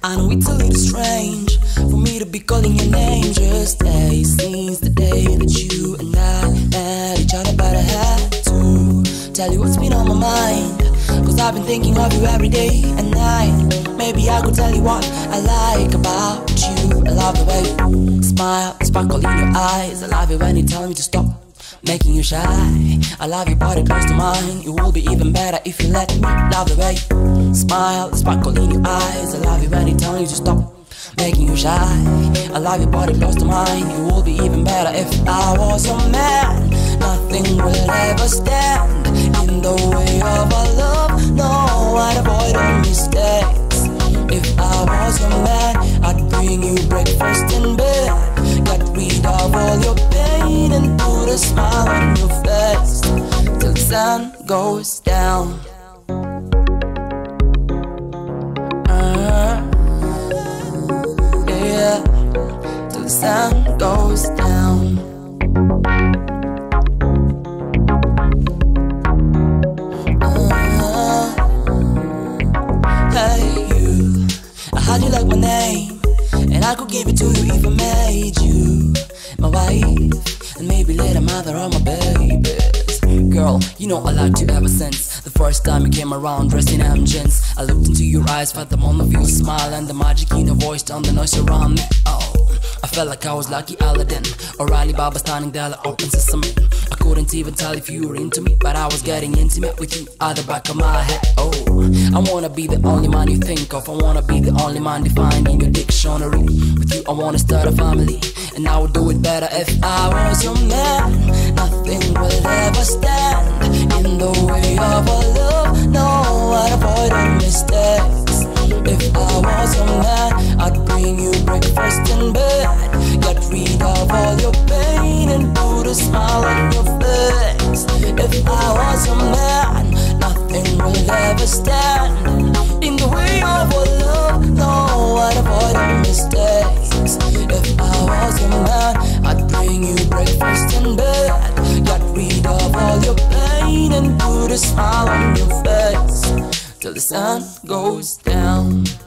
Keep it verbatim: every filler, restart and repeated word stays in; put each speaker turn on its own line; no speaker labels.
I know it's a little strange for me to be calling your name just day since the day that you and I met each other, but I had to tell you what's been on my mind, cause I've been thinking of you every day and night. Maybe I could tell you what I like about you. I love the way you smile, the sparkle in your eyes. I love it when you tell me to stop making you shy. I love your body close to mine. You will be even better if you let me. Love the way you smile, the sparkle in your eyes. I love it when you tell me to stop making you shy. I love your body close to mine. You will be even better if I was your man. Nothing will ever stand in the way of our love. No, I'd avoid all mistakes. If I was your man, I'd bring you breakfast in bed, get rid of all your pain and put a smile on your face till the sun goes down. uh, Yeah, till the sun goes down. How'd you like my name? And I could give it to you if I made you my wife, and maybe later mother of my babies. Girl, you know I liked you ever since the first time you came around dressed in M jeans. I looked into your eyes, felt the moment of your smile and the magic in your voice down the noise around me. Oh, I felt like I was lucky Aladdin or Alibaba standing there like open sesame. I couldn't even tell if you were into me, but I was getting intimate with you at the back of my head. Oh, I wanna be the only man you think of. I wanna be the only man defined in your dictionary. With you I wanna start a family, and I would do it better if I was your man. Nothing will ever stand in the way of our love. No, I'd avoid all mistakes. If I was your man, I'd bring you breakfast in bed, get rid of all your pain and put a smile on your face. If I was your man, nothing will ever stand in the way of our love. No, I'd avoid all mistakes. If I was your man, I'd bring you breakfast in bed, get rid of all your pain and put a smile on your face till the sun goes down.